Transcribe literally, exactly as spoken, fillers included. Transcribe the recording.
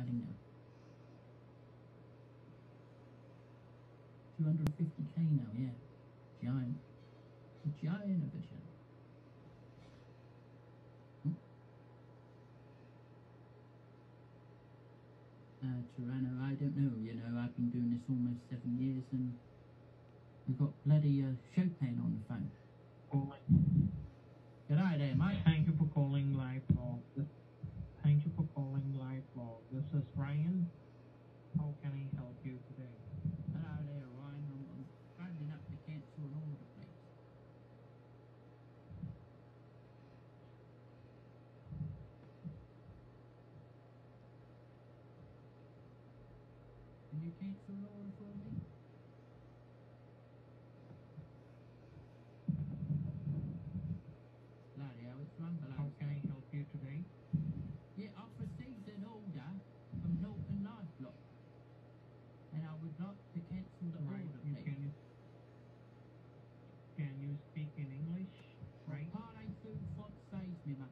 now. two hundred fifty K now, yeah. Giant. A giant of a channel. Oh. Uh, Tyranno, I don't know, you know, I've been doing this almost seven years and we've got bloody uh, Chopin on the phone. Calling. G'day there, mate. Thank you for calling Live Blog. Thank you for calling Live Blog. This is Ryan. How can I help you today? Hello there, Ryan. I'm, I'm phoning up to cancel an order, please. Can you cancel an order for me? Bloody hell, it's rumble. How can I help you today? Yeah, I've received an order from Norton Live Block. And I would like to cancel the Right. order, You please. can, you, can you speak in English? Right? Parlez-vous français, my